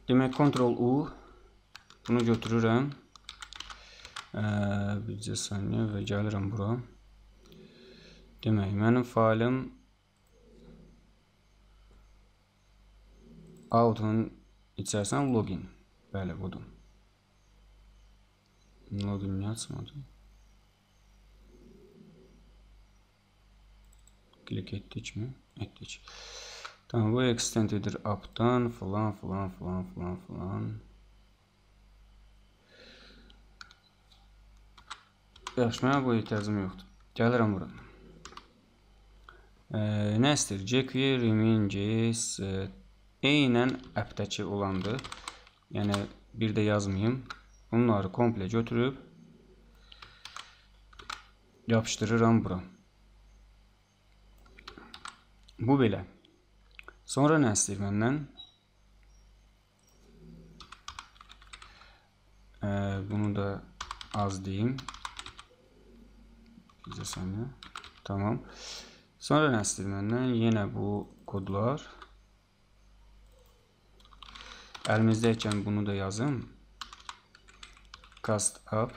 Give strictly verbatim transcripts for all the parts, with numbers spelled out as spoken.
Demək, Ctrl U. Bunu götürürəm. Bircə saniyə və gəlirəm bura. Demək, mənim failim Out'un içərisinə login. Bəli, budur. Login niyə açmadı? Klik etdik mi? Etdik. Tamam, bu extend edir app'dan falan falan falan falan falan. Yaxşı, mənə bu ehtiyacım yoxdur. Gəlirəm bura. Ee, nə istəyir? jQuery, remain.js eynən app'dəki olandır. Yəni, bir də yazmayayım. Bunları komple götürüb yapışdırıram bura. Bu belə. Sonra nə istəyir məndən? Ee, bunu da az deyim. Bir saniyə. Tamam. Sonra nə istəyir məndən? Yenə bu kodlar. Əlimizdəykən bunu da yazım. Cast up.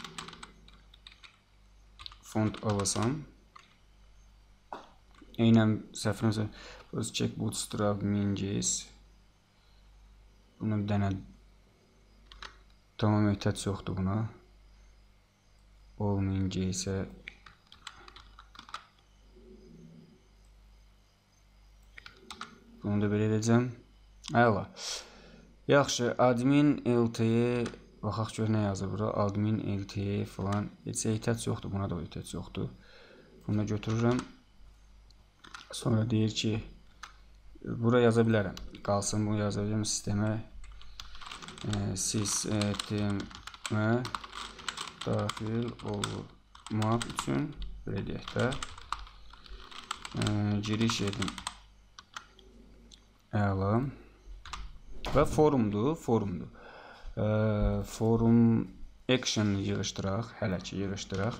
Font alasam. Eynən səhvimizə check bootstrap min.js. Buna bir dənə tamam ehtiyac yoxdur buna. All min.js'e bunu da belə edəcəm. Əla. Yaxşı, admin lt baxaq gör nə yazır bura. Admin lt falan. Heç ehtiyac yoxdur. Buna da ehtiyac yoxdur. Bunu da götürürəm. Sonra deyir ki, bura yaza bilərəm. Qalsın, bunu yaza bilərəm sistemə. E, sistemə daxil olmaq üçün belə deyək də. E, giriş edin. Əla. Və forumdur, forumdur. E, forum action yığışdıraq, hələ ki yığışdıraq.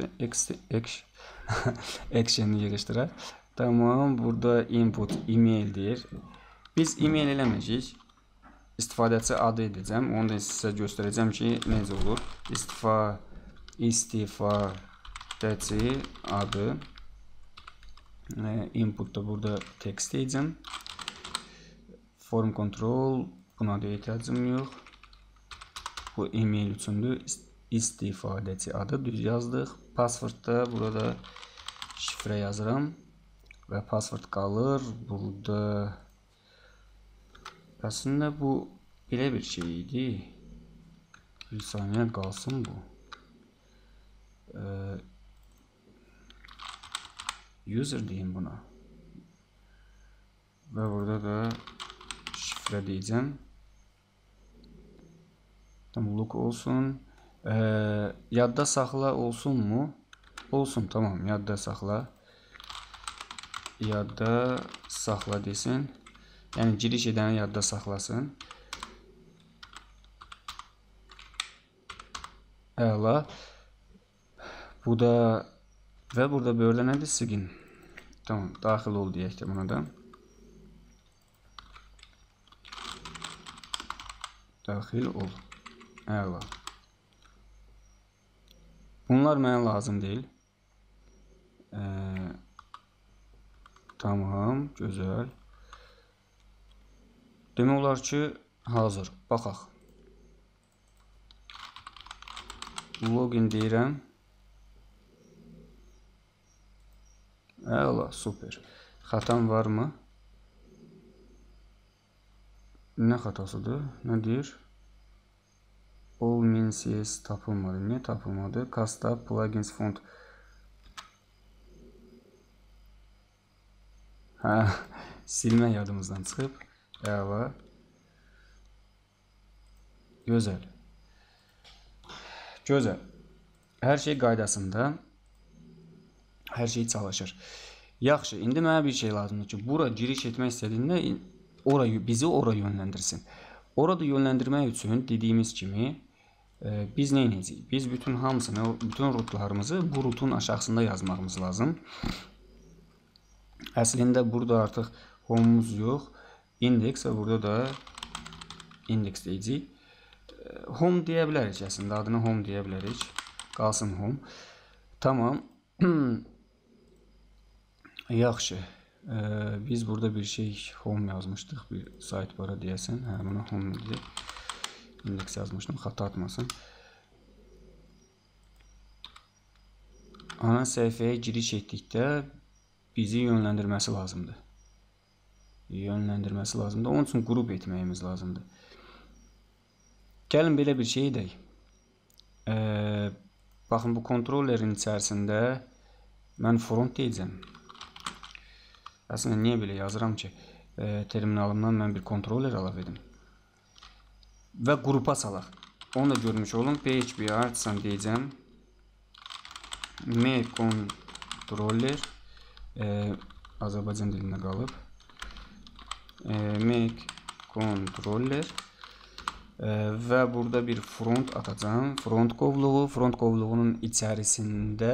Action yığışdıraq. Tamam, burada input email deyir. Biz email eləməyəcəyik. İstifadəçi adı edəcəm. Onu da sizə göstərəcəm ki, necə olur. İstifa, istifadəçi adı. E, inputda burada text edəcəm. Form control, buna da ehtiyacım yox. Bu email üçündür. İstifadəçi adı düz yazdıq. Passwordda burada şifrə yazıram. Və password qalır. Burada əslində bu belə bir şey idi. Bir saniyə qalsın bu. Ee, user deyim buna. Və burada da şifrə deyəcəm. Tamam, look olsun. Ee, yadda saxla olsun mu? Olsun, tamam, yadda saxla. Yadda saxla desin. Yəni giriş edəni yadda saxlasın. Əla. Bu da və burada böyle nədir? Sigin. Tamam, daxil ol deyək də buna da. Daxil ol. Əla. Bunlar mənə lazım deyil. Eee Tamam, gözəl. Demək olar ki, hazır. Baxaq. Login deyirəm. Əla, super. Xatam varmı? Nə xatasıdır? Nə deyir? All min.cs tapılmadı. Niyə tapılmadı? Cast up plugins font. Hə, silmə yadımızdan çıxıb. Əla. Gözəl. Gözəl. Hər şey qaydasında. Hər şey çalışır. Yaxşı, indi mənə bir şey lazımdır ki, bura giriş etmək istədiyində orayı, bizi ora yönləndirsin. Orada yönləndirmək üçün dediyimiz kimi e, biz nə edəcəyik? Biz bütün hamısını, bütün rutlarımızı bu rutun aşağısında yazmağımız lazım. Əslində burada artıq home'umuz yox. Index və burada da indeks deyəcəyik. Home deyə bilərik əslində, adını home deyə bilərik. Qalsın home. Tamam. Yaxşı. Ee, biz burada bir şey home yazmışdıq. Bir sayt var deyəsən. Hə, buna home deyək. İndeks yazmışdım. Xata atmasın. Ana səhifəyə giriş etdikdə bizi yönləndirməsi lazımdır. Yönləndirməsi lazımdır. Onun üçün qrup etməyimiz lazımdır. Gəlin belə bir şey edək. Ee, baxın, bu kontrollerin içərisində mən front deyəcəm. Əslində niyə belə yazıram ki, e, terminalımdan mən bir kontroller əlavə edim. Və qrupa salaq. Onu da görmüş olun. P H P artisan deyəcəm. Make controller e, Azərbaycan dilində qalıb. E, make controller e, və burada bir front atacağım. Front qovluğu. Front qovluğunun içərisində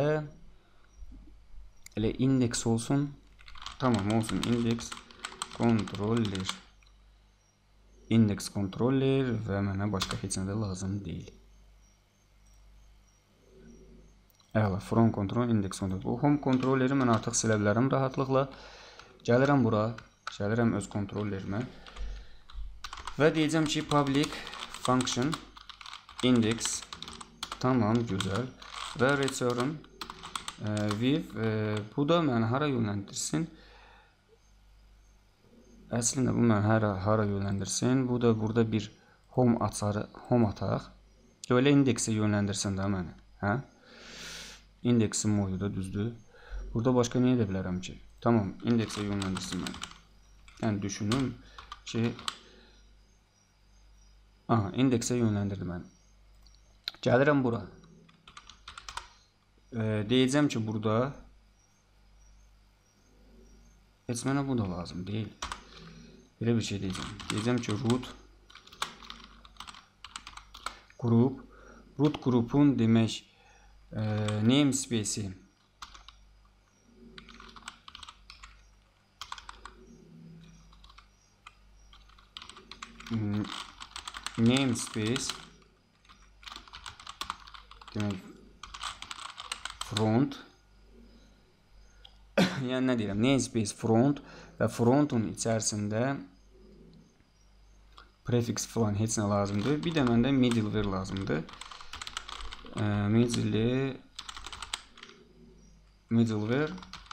elə indeks olsun. Tamam, olsun. Indeks controller. Indeks controller və mənə başqa heç nə də lazım deyil. Əla, front control, indeks controller. Bu home controlleri mən artıq silə bilərəm rahatlıqla. Gəlirəm bura, gəlirəm öz kontrollerimə və deyəcəm ki, public function index. Tamam, gözəl. Və return e, with. E, bu da məni hara yönləndirsin? Əslində bu məni hara, hara yönləndirsin? Bu da burada bir home atarı, home ataq. Öyle indeksə yönləndirsin də məni. Hə? İndeksin modu da düzdür. Burada başqa nə edə bilərəm ki? Tamam, indeksə yönləndirsin məni. Yəni düşünüm ki, aha, indeksə yönləndirdi məni. Gəlirəm bura. E, deyəcəm ki, burada heç mənə bu da lazım deyil. Belə bir şey deyəcəm. Deyəcəm ki, root group. Root grubun demək e, namespace'i namespace demək front yəni nə deyirəm, namespace front və frontun içərisində prefix falan heç nə lazımdır. Bir də məndə middleware lazımdır. E, middle middleware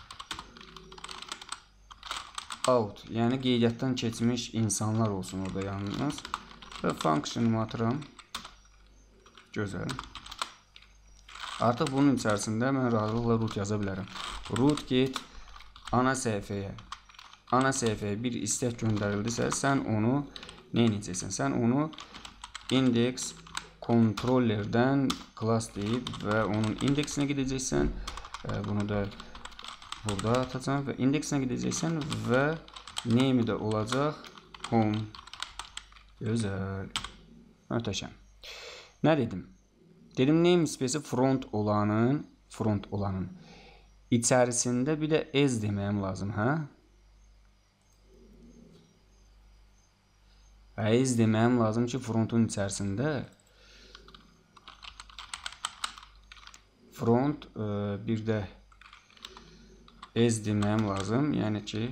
out, yəni qeydiyyatdan keçmiş insanlar olsun orada yalnız. Və function'ımı atıram. Gözəl. Artıq bunun içərisində mən rahatlıqla root yaza bilərəm. Root get ana səhifəyə. Ana səhifəyə bir istək göndərildisə, sən onu nə edəcəksən? Sən onu index controllerdən class deyib və onun indeksinə gedəcəksən. Bunu da burada atacağım və indeksinə gedəcəksən və name də olacaq home. Gözəl. Möhtəşəm. Nə dedim? Dedim namespace front olanın, front olanın içərisində bir də as deməyim lazım, hə? As deməyim lazım ki, frontun içərisində front e, bir də as deməyim lazım, yəni ki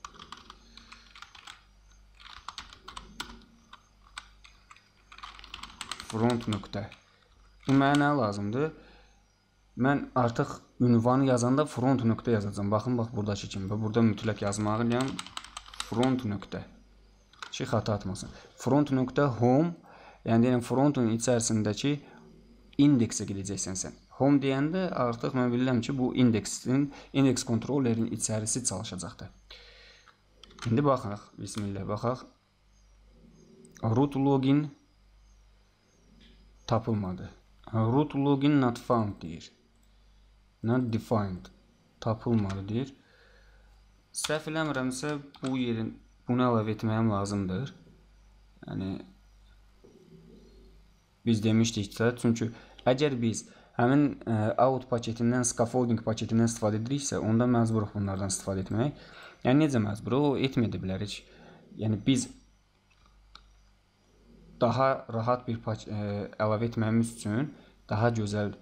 front nöqtə. Bu mənə nə lazımdır? Mən artıq ünvanı yazanda front nöqtə yazacağım. Baxın, bax buradakı kimi. Burada mütləq yazmalıyam front nöqtə. Ki xata atmasın. Front nöqtə home, yəni deyirəm frontun içərisindəki indeksə gedəcəksən sən. Home deyəndə artıq mən bilirəm ki, bu indeksin, indeks kontrollerin içərisi çalışacaqdır. İndi baxaq, bismillah baxaq. Root login tapılmadı. Root login not found deyir. Not defined. Tapılmadı deyir. Səhv eləmirəmsə bu yerin bunu əlavə etməyim lazımdır. Yəni biz demişdiksə, çünki əgər biz həmin ə, out paketindən, scaffolding paketindən istifadə ediriksə, onda məcburuq bunlardan istifadə etmək. Yəni necə məcburuq? O etməyə bilərik. Yəni biz daha rahat bir e, əlavə etməyimiz üçün, daha gözəl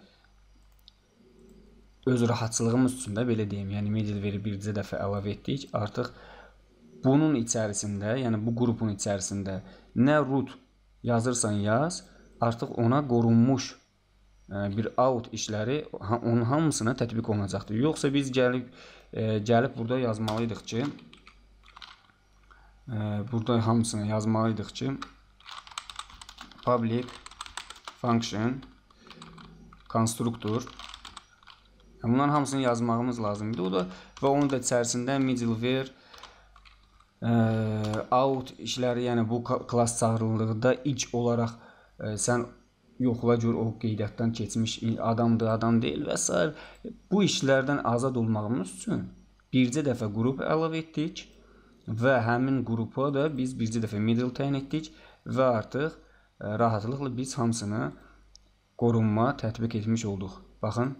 öz rahatçılığımız üçün də belə deyim, yəni middleware bircə dəfə əlavə etdik. Artıq bunun içərisində, yəni bu qrupun içərisində nə root yazırsan yaz, artıq ona qorunmuş bir out işləri onun hamısına tətbiq olunacaqdır. Yoxsa biz gəlib e, gəlib burada yazmalıydıq ki, e, burada hamısını yazmalıydıq ki, public function konstruktor. Bunların hamısını yazmağımız lazımdır. O da və onun da içərisində middleware e, out işləri, yəni bu klass çağırıldıqda ilk olaraq e, sən yoxla gör o qeydiyyatdan keçmiş adamdır, adam deyil və s. Bu işlərdən azad olmağımız üçün bircə dəfə qrup əlavə etdik və həmin qrupa da biz bircə dəfə middle təyin etdik və artıq e, rahatlıqla biz hamısını qorunma tətbiq etmiş olduq. Baxın.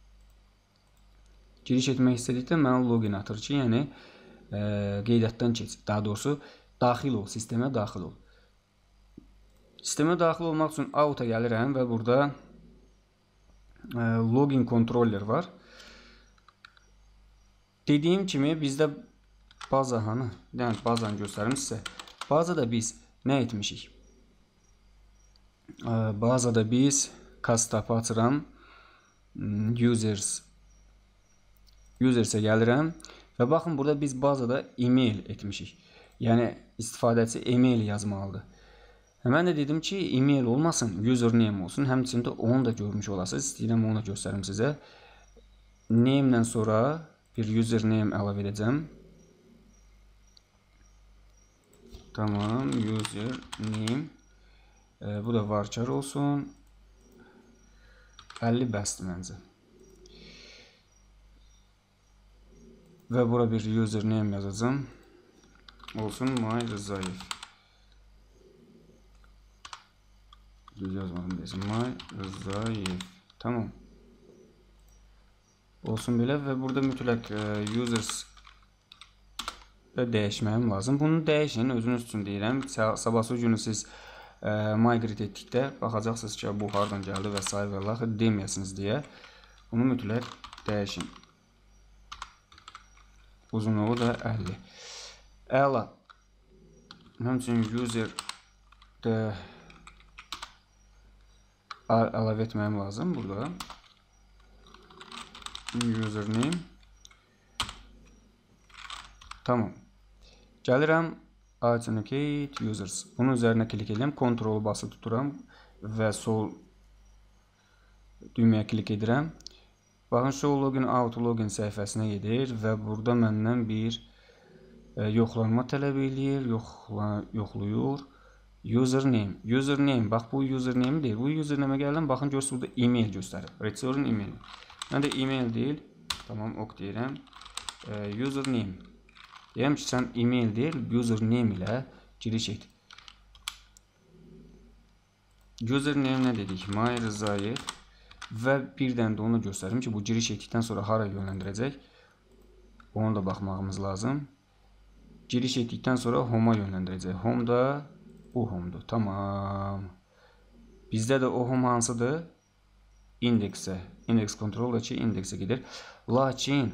Giriş etmək istədikdə mənə login atır ki, yəni e, qeydiyyatdan keç. Daha doğrusu daxil ol, sistemə daxil ol. Sistemə daxil olmaq üçün out'a gəlirəm və burada e, login controller var. Dediyim kimi bizdə baza hanı? Yəni bazanı göstərim sizə. Bazada biz nə etmişik? E, bazada biz cast-up'ı açıram. Users Users'e gəlirəm və baxın burada biz bazada email etmişik. Yəni istifadəçi email yazmalıdır. Mən də dedim ki, email olmasın, username olsun. Həmçində onu da görmüş olasınız. İstəyirəm onu da göstərim sizə. Name-dən sonra bir username əlavə edəcəm. Tamam, username. E, bu da varchar olsun. əlli bəsdir məncə. Və bura bir username yazacağım. Olsun My Rzayev. Düz yazmadım deyəsən. My Rzayev. Tamam. Olsun belə və burada mütləq e, users da dəyişməyim lazım. Bunu dəyişin, özünüz üçün deyirəm. Sabahsı günü siz e, migrate etdikdə baxacaqsınız ki, bu hardan gəldi və s. və laxı deməyəsiniz deyə. Bunu mütləq dəyişin. Uzunluğu da əlli. Əla. Həmçinin user də əlavə etməyim lazım burada. Username. Tamam. Gəlirəm authenticate users. Bunun üzərinə klik edirəm. Kontrol basılı tuturam və sol düyməyə klik edirəm. Baxın, show login out login səhifəsinə gedir və burada məndən bir e, yoxlanma tələb eləyir, yoxla, yoxluyur. Username. Username. Bax, bu username deyil. Bu username gəldim. Baxın, görürsünüz burada email göstərir. Return email. Mən də email deyil. Tamam, ok deyirəm. E, username. Deyirəm ki, sən email deyil, username ilə giriş et. Username nə dedik? My Rzayev. Və birdən də onu göstərim ki, bu giriş etdikdən sonra hara yönləndirəcək. Onu da baxmağımız lazım. Giriş etdikdən sonra home-a yönləndirəcək. Home da bu home-dur. Tamam. Bizdə də o home hansıdır? İndeksə. İndeks kontrol da ki, indeksə gedir. Lakin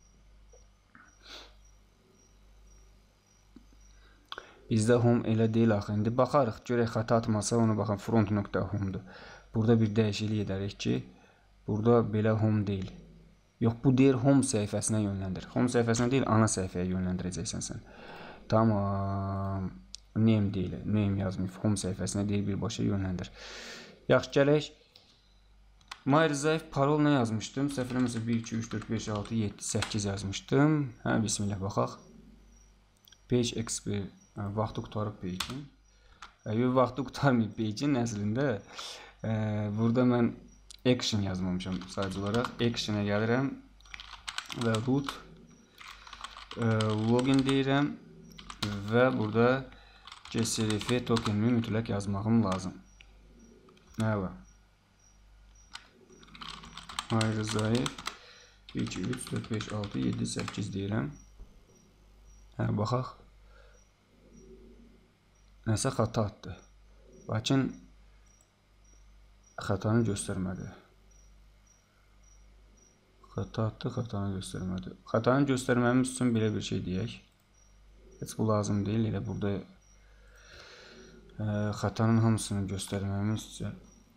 bizdə home elə deyil axı. İndi baxarıq, görək xəta atmasa, ona baxın, front.home'dur. Burada bir dəyişiklik edərik ki, burada belə home deyil. Yox, bu deyir home səhifəsinə yönləndir. Home səhifəsinə deyil, ana səhifəyə yönləndirəcəksən sən. Tamam. Name deyil. Name yazmayıb. Home səhifəsinə deyil, birbaşa yönləndir. Yaxşı, gələk. My Rzayev parol nə yazmışdım? Səhv eləmirəmsə bir, iki, üç, dörd, beş, altı, yeddi, səkkiz yazmışdım. Hə, bismillah baxaq. Page X P. Vaxtı qutarıb page'in. Yox, vaxtı qutarmayıb page'in əslində. Ee, burada mən action yazmamışam sadəcə olaraq. Action'a gəlirəm və root e, login deyirəm və burada C S R F tokenimi mütləq yazmağım lazım. Əla. My Rzayev bir, iki, üç, dörd, beş, altı, yeddi, səkkiz deyirəm. Hə, baxaq. Nəsə xata atdı. Lakin xətanı göstərmədi. Xəta atdı, xətanı göstərmədi. Xətanı göstərməmiz üçün belə bir şey deyək. Heç bu lazım deyil. Elə burada ə, xətanın hamısını göstərməmiz üçün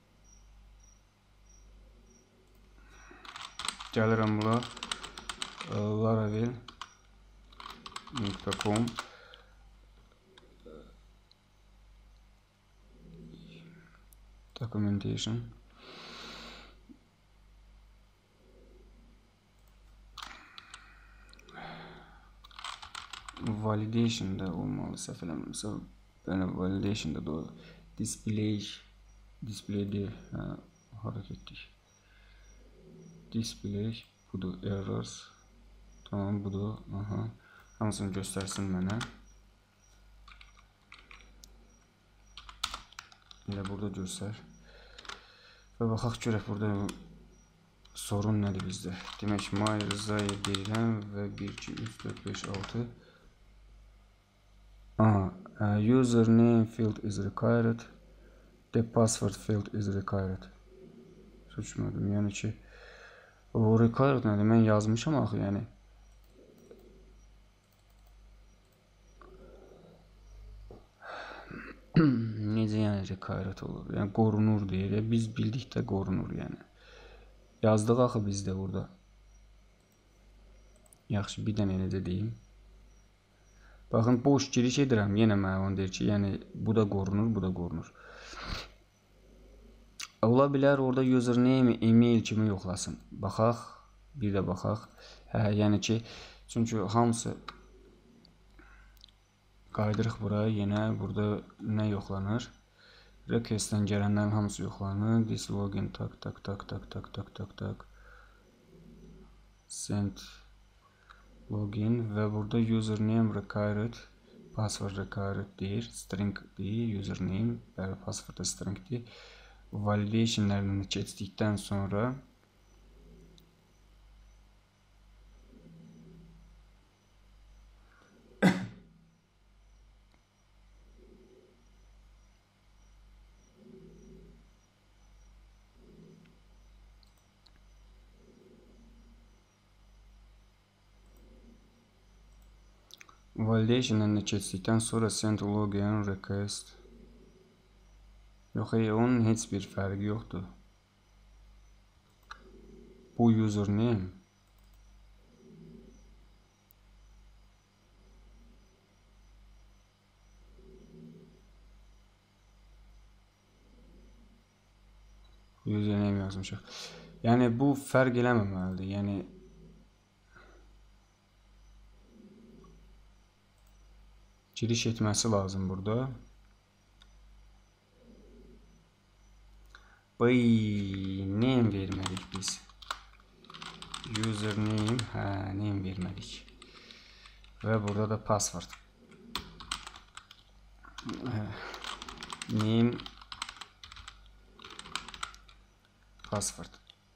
gəlirəm bura laravel nöqtə com documentation validation da olmalı, səhv eləmirəmsə. Belə validation da doğru. Display display deyil. Hə, hara getdik? Display budur, errors. Tamam, budur. Aha. Hamısını göstərsin mənə. Elə burada göstər. Və baxaq görək burada sorun nədir bizdə. Demək, my Rzayev deyiləm və bir, iki, üç, dörd, beş, altı. Aha, username field is required. The password field is required. Seçmədim, yəni ki o required nədir? Mən yazmışam axı, yəni. Necə yəni required olur? Yəni qorunur deyir. Biz bildikdə qorunur yəni. Yazdıq axı biz də burada. Yaxşı, bir dənə eləcə deyim. Baxın, boş giriş edirəm. Yenə mənə onu deyir ki, yəni bu da qorunur, bu da qorunur. Ola bilər orada username, email kimi yoxlasın. Baxaq, bir də baxaq. Hə, yəni ki, çünki hamısı qaydırıq bura, yenə burada nə yoxlanır? Requestdən gələnlərin hamısı yoxlanır. This login, tak, tak, tak, tak, tak, tak, tak, tak. Send login və burada username required, password required deyir, string deyir, username, bəli, password da string deyir. Validationlarını keçdikdən sonra validationlarını keçdikdən sonra send login request. Yox, ey, onun heç bir fərqi yoxdur. Bu username username yazmışıq. Yəni bu fərq eləməməlidir. Yəni giriş etməsi lazım burada. Bəy, name vermədik biz. Username, hə, name vermədik. Və burada da password. Name, password.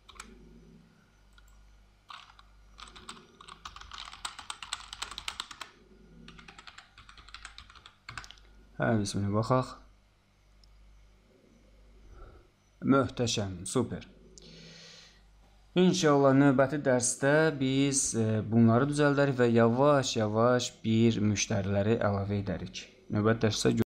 Hə, bismillah, baxaq. Möhtəşəm, super. İnşallah növbəti dərsdə biz bunları düzəldərik və yavaş-yavaş bir müştəriləri əlavə edərik. Növbəti dərsdə görüşürük.